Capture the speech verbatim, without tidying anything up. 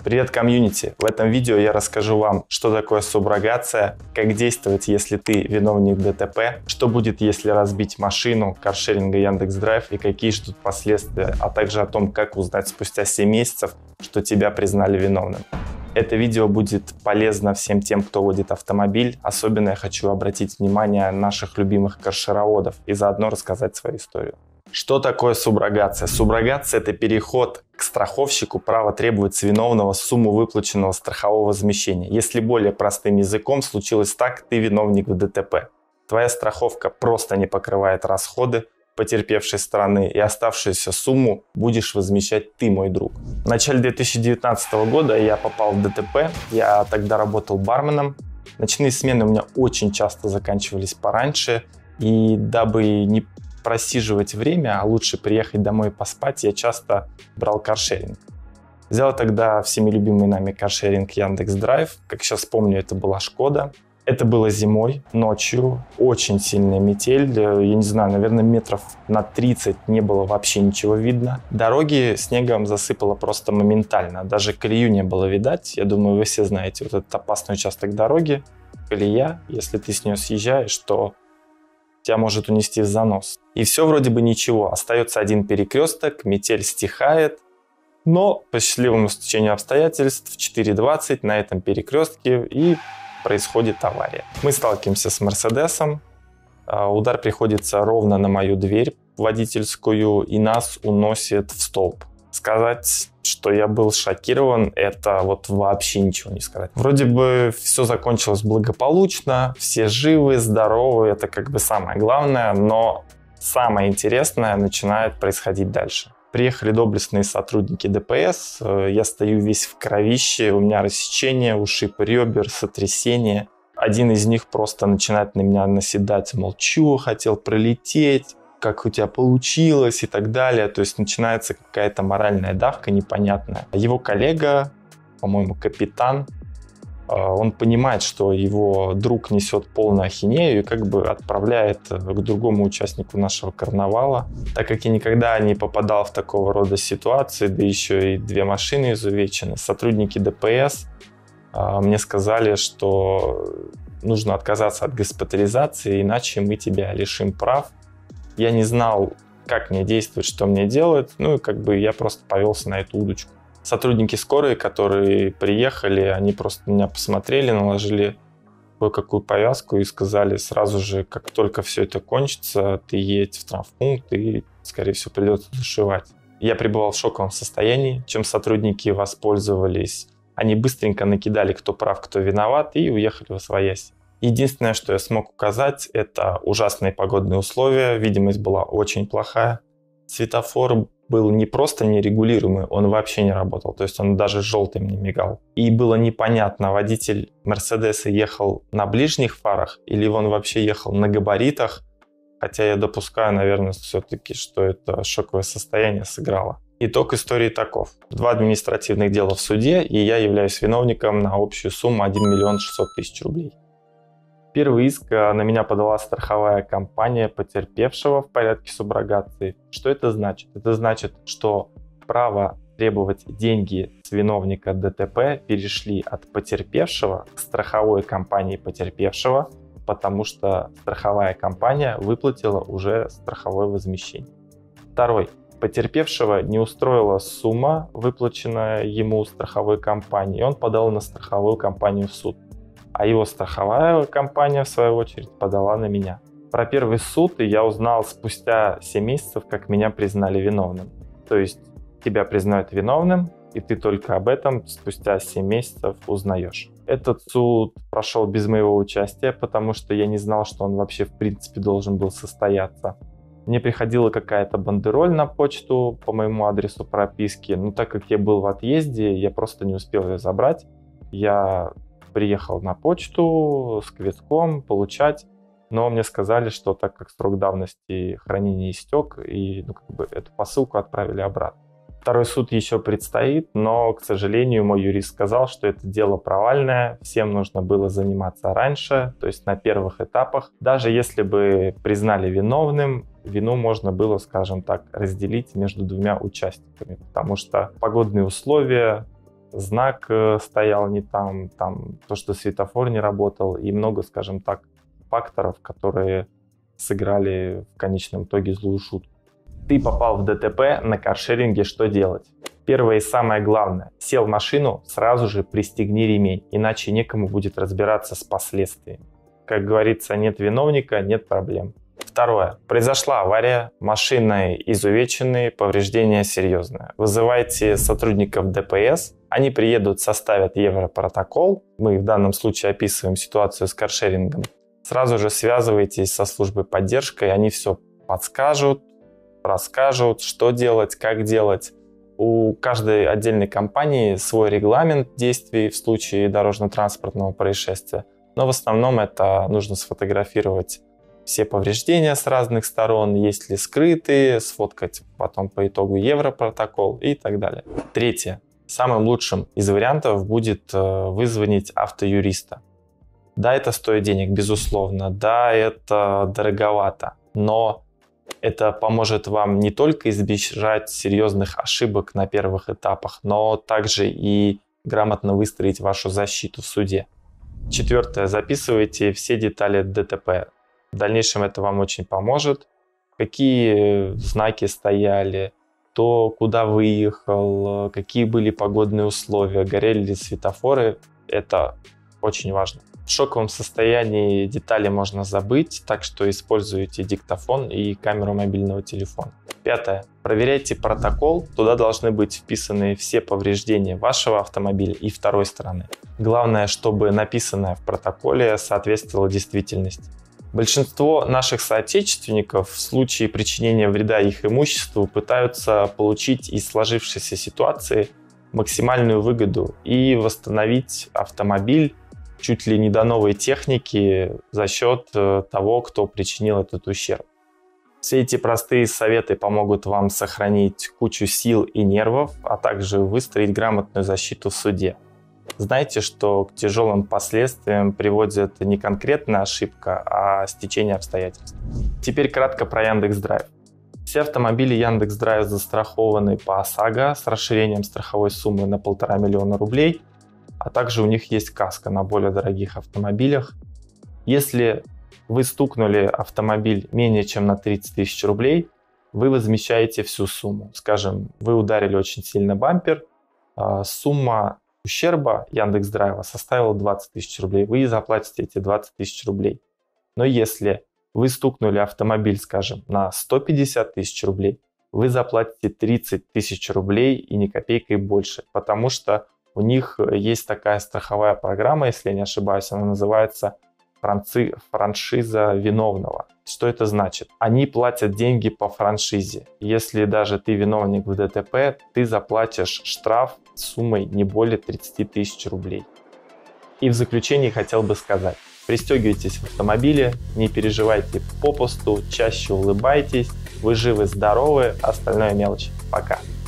Привет, комьюнити! В этом видео я расскажу вам, что такое суброгация, как действовать, если ты виновник ДТП, что будет, если разбить машину каршеринга Яндекс.Драйв и какие ждут последствия, а также о том, как узнать спустя семь месяцев, что тебя признали виновным. Это видео будет полезно всем тем, кто водит автомобиль. Особенно я хочу обратить внимание наших любимых каршероводов и заодно рассказать свою историю. Что такое суброгация? Суброгация – это переход к страховщику права требовать с виновного сумму выплаченного страхового возмещения. Если более простым языком, случилось так, ты виновник в ДТП. Твоя страховка просто не покрывает расходы потерпевшей стороны, и оставшуюся сумму будешь возмещать ты, мой друг. В начале две тысячи девятнадцатого года я попал в ДТП, я тогда работал барменом. Ночные смены у меня очень часто заканчивались пораньше, и дабы не просиживать время, а лучше приехать домой и поспать, я часто брал каршеринг. Взял тогда всеми любимый нами каршеринг Яндекс.Драйв. Как сейчас помню, это была Шкода. Это было зимой, ночью, очень сильная метель. Я не знаю, наверное, метров на тридцать не было вообще ничего видно. Дороги снегом засыпало просто моментально. Даже колею не было видать. Я думаю, вы все знаете вот этот опасный участок дороги. Колея, если ты с нее съезжаешь, то тебя может унести в занос. И все вроде бы ничего. Остается один перекресток, метель стихает. Но по счастливому стечению обстоятельств в четыре двадцать на этом перекрестке и происходит авария. Мы сталкиваемся с Мерседесом. Удар приходится ровно на мою дверь водительскую, и нас уносит в столб. Сказать, что я был шокирован, это вот вообще ничего не сказать. Вроде бы все закончилось благополучно, все живы, здоровы, это как бы самое главное, но самое интересное начинает происходить дальше. Приехали доблестные сотрудники ДПС, я стою весь в кровище, у меня рассечение, ушиб ребер, сотрясение. Один из них просто начинает на меня наседать, мол, чего хотел пролететь, как у тебя получилось и так далее. То есть начинается какая-то моральная давка непонятная. Его коллега, по-моему, капитан, он понимает, что его друг несет полную ахинею и как бы отправляет к другому участнику нашего карнавала. Так как я никогда не попадал в такого рода ситуации, да еще и две машины изувечены, сотрудники ДПС мне сказали, что нужно отказаться от госпитализации, иначе мы тебя лишим прав. Я не знал, как мне действовать, что мне делать, ну и как бы я просто повелся на эту удочку. Сотрудники скорой, которые приехали, они просто меня посмотрели, наложили кое-какую повязку и сказали сразу же, как только все это кончится, ты едь в травмпункт и, скорее всего, придется зашивать. Я пребывал в шоковом состоянии, чем сотрудники воспользовались. Они быстренько накидали, кто прав, кто виноват, и уехали восвоясь. Единственное, что я смог указать, это ужасные погодные условия, видимость была очень плохая. Светофор был не просто нерегулируемый, он вообще не работал, то есть он даже желтым не мигал. И было непонятно, водитель Мерседеса ехал на ближних фарах или он вообще ехал на габаритах, хотя я допускаю, наверное, все-таки, что это шоковое состояние сыграло. Итог истории таков. Два административных дела в суде, и я являюсь виновником на общую сумму один миллион шестьсот тысяч рублей. Первый иск на меня подала страховая компания потерпевшего в порядке суброгации. Что это значит? Это значит, что право требовать деньги с виновника ДТП перешли от потерпевшего к страховой компании потерпевшего, потому что страховая компания выплатила уже страховое возмещение. Второй. Потерпевшего не устроила сумма, выплаченная ему страховой компанией, и он подал на страховую компанию в суд. А его страховая компания, в свою очередь, подала на меня. Про первый суд я узнал спустя семь месяцев, как меня признали виновным. То есть тебя признают виновным, и ты только об этом спустя семь месяцев узнаешь. Этот суд прошел без моего участия, потому что я не знал, что он вообще в принципе должен был состояться. Мне приходила какая-то бандероль на почту по моему адресу прописки, но так как я был в отъезде, я просто не успел ее забрать. Я приехал на почту с квитком получать, но мне сказали, что так как срок давности хранения истек, и ну, как бы эту посылку отправили обратно. Второй суд еще предстоит, но, к сожалению, мой юрист сказал, что это дело провальное, всем нужно было заниматься раньше, то есть на первых этапах. Даже если бы признали виновным, вину можно было, скажем так, разделить между двумя участниками, потому что погодные условия, знак стоял не там, там то, что светофор не работал, и много, скажем так, факторов, которые сыграли в конечном итоге злую шутку. Ты попал в ДТП на каршеринге, что делать? Первое и самое главное. Сел в машину, сразу же пристегни ремень, иначе некому будет разбираться с последствиями. Как говорится, нет виновника, нет проблем. Второе. Произошла авария, машины изувечены, повреждения серьезные. Вызывайте сотрудников ДПС, они приедут, составят европротокол. Мы в данном случае описываем ситуацию с каршерингом. Сразу же связывайтесь со службой поддержки, они все подскажут, расскажут, что делать, как делать. У каждой отдельной компании свой регламент действий в случае дорожно-транспортного происшествия. Но в основном это нужно сфотографировать все повреждения с разных сторон, есть ли скрытые, сфоткать потом по итогу европротокол и так далее. Третье. Самым лучшим из вариантов будет вызвонить автоюриста. Да, это стоит денег, безусловно, да, это дороговато, но это поможет вам не только избежать серьезных ошибок на первых этапах, но также и грамотно выстроить вашу защиту в суде. Четвертое. Записывайте все детали ДТП. В дальнейшем это вам очень поможет. Какие знаки стояли, то куда выехал, какие были погодные условия, горели ли светофоры. Это очень важно. В шоковом состоянии детали можно забыть, так что используйте диктофон и камеру мобильного телефона. Пятое. Проверяйте протокол. Туда должны быть вписаны все повреждения вашего автомобиля и второй стороны. Главное, чтобы написанное в протоколе соответствовало действительности. Большинство наших соотечественников в случае причинения вреда их имуществу пытаются получить из сложившейся ситуации максимальную выгоду и восстановить автомобиль чуть ли не до новой техники за счет того, кто причинил этот ущерб. Все эти простые советы помогут вам сохранить кучу сил и нервов, а также выстроить грамотную защиту в суде. Знайте, что к тяжелым последствиям приводит не конкретная ошибка, а стечение обстоятельств. Теперь кратко про Яндекс.Драйв. Все автомобили Яндекс.Драйв застрахованы по ОСАГО с расширением страховой суммы на полтора миллиона рублей, а также у них есть каска на более дорогих автомобилях. Если вы стукнули автомобиль менее чем на тридцать тысяч рублей, вы возмещаете всю сумму. Скажем, вы ударили очень сильно бампер, сумма ущерба Яндекс.Драйва составила двадцать тысяч рублей, вы заплатите эти двадцать тысяч рублей. Но если вы стукнули автомобиль, скажем, на сто пятьдесят тысяч рублей, вы заплатите тридцать тысяч рублей и ни копейкой больше, потому что у них есть такая страховая программа, если я не ошибаюсь, она называется франци... франшиза виновного. Что это значит? Они платят деньги по франшизе. Если даже ты виновник в ДТП, ты заплатишь штраф суммой не более тридцати тысяч рублей. И в заключение хотел бы сказать, пристегивайтесь в автомобиле, не переживайте попусту, чаще улыбайтесь, вы живы, здоровы, остальное мелочь. Пока.